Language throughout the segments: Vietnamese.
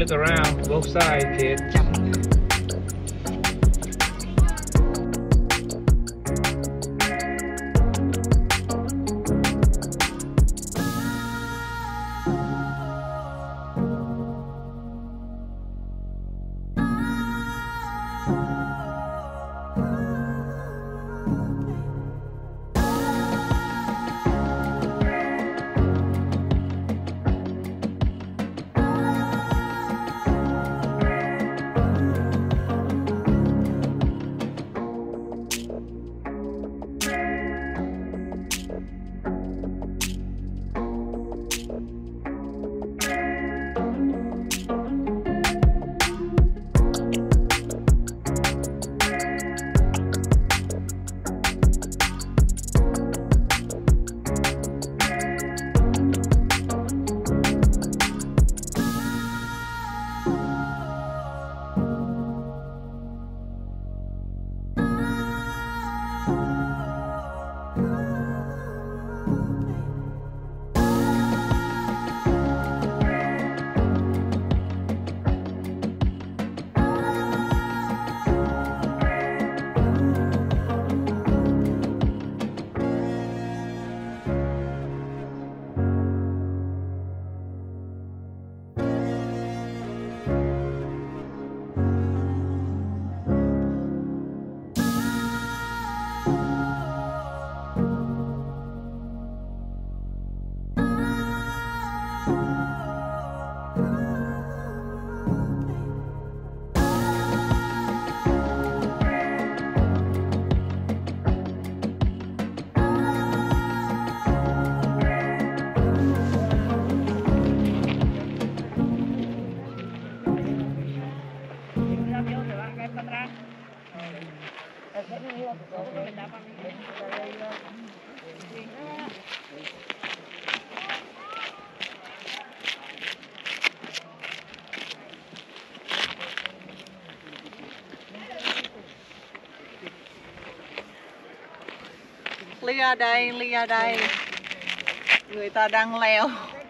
look around, both sides, kid. Lia đây, người ta đang leo.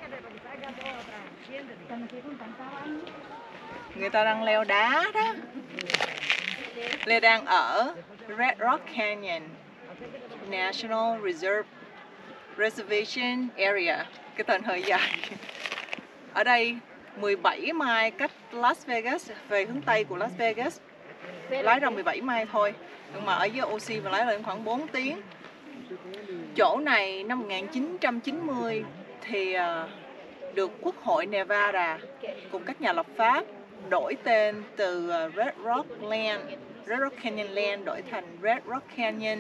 Người ta đang leo đá đó. Lia đang ở Red Rock Canyon National Reservation Area. Cái tên hơi dài. Ở đây 17 mile cách Las Vegas, về hướng Tây của Las Vegas. Lái ra 17 mile thôi. Nhưng mà ở dưới oxy mà lái lên khoảng 4 tiếng. Chỗ này năm 1990 thì được Quốc hội Nevada cùng các nhà lập pháp đổi tên từ Red Rock Canyon Land đổi thành Red Rock Canyon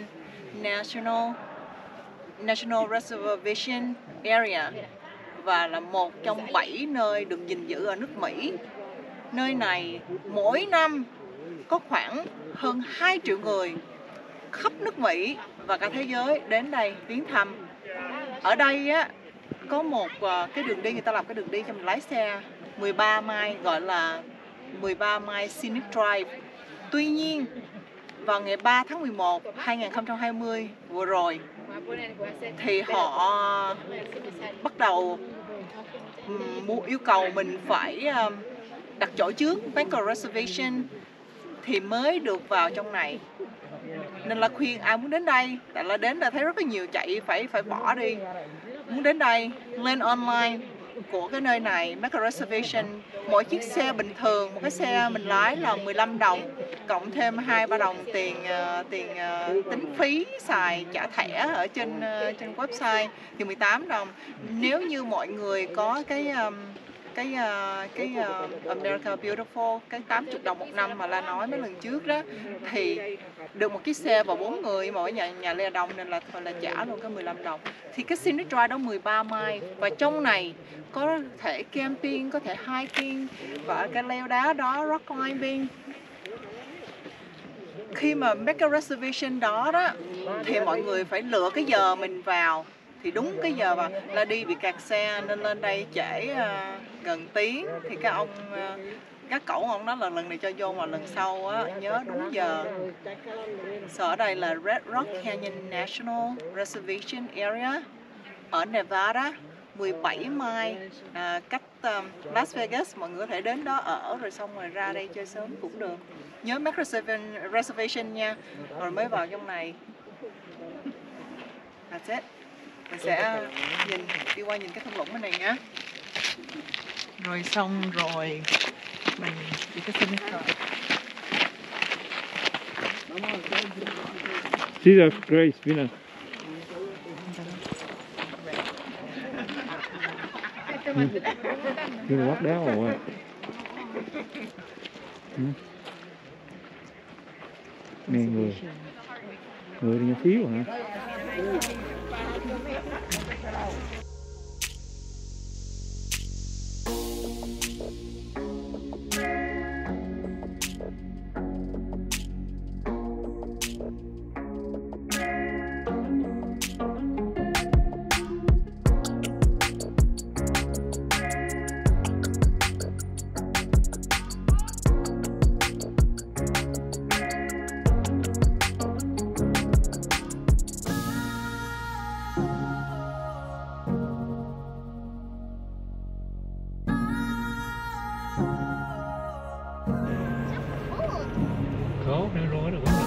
National Reservation Area và là một trong 7 nơi được gìn giữ ở nước Mỹ. Nơi này mỗi năm có khoảng hơn 2 triệu người khắp nước Mỹ và cả thế giới đến đây viếng thăm. Ở đây á có một cái đường đi, người ta làm cái đường đi cho mình lái xe 13 mile, gọi là 13 mile Scenic Drive. Tuy nhiên vào ngày 3 tháng 11 2020 vừa rồi thì họ bắt đầu yêu cầu mình phải đặt chỗ trước Banker Reservation thì mới được vào trong này. Nên là khuyên ai muốn đến đây, tại là đến đây thấy rất là nhiều chạy phải bỏ đi. Muốn đến đây lên online của cái nơi này make a reservation. Mỗi chiếc xe bình thường, một cái xe mình lái là 15 đồng cộng thêm 2-3 đồng tiền tính phí xài trả thẻ ở trên website thì 18 đồng. Nếu như mọi người có cái America Beautiful, cái 80 đồng một năm mà La nói mấy lần trước đó, thì được một chiếc xe và 4 người mà ở nhà Lea đông nên là trả luôn cái 15 đồng. Thì cái Scenic Drive đó 13 mile và trong này có thể camping, có thể hiking và cái leo đá đó, rock climbing. Khi mà make a reservation đó thì mọi người phải lựa cái giờ mình vào thì đúng cái giờ và là đi bị kẹt xe nên lên đây trễ gần tiếng thì các cậu ông nói là lần này cho vô mà lần sau nhớ đúng giờ. Ở đây là Red Rock Canyon National Reservation Area ở Nevada. 17 mile cách Las Vegas. Mọi người có thể đến đó ở rồi xong rồi ra đây chơi sớm cũng được. Nhớ make reservation nha, rồi mới vào trong này. That's it. Mình sẽ đi qua nhìn cái thung lũng bên này nhé. Rồi xong rồi mình đi cái signature. Jesus Grace, Vina. Vina bắt đáo rồi. Nè người đi nhỏ xíu hả? Có, đang rối được quá.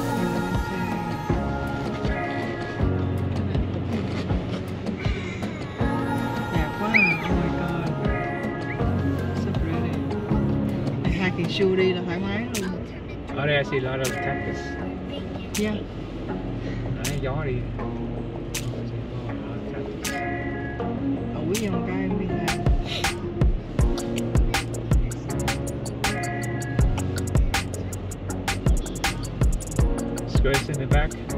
Đẹp quá à. Oh my god. So pretty. Hiking shoe đi là thoải mái luôn. Ở đây I see a lot of cactus. Yeah. Đấy, gió đi. Ủi dòng cây em đi làm. Grace in the back.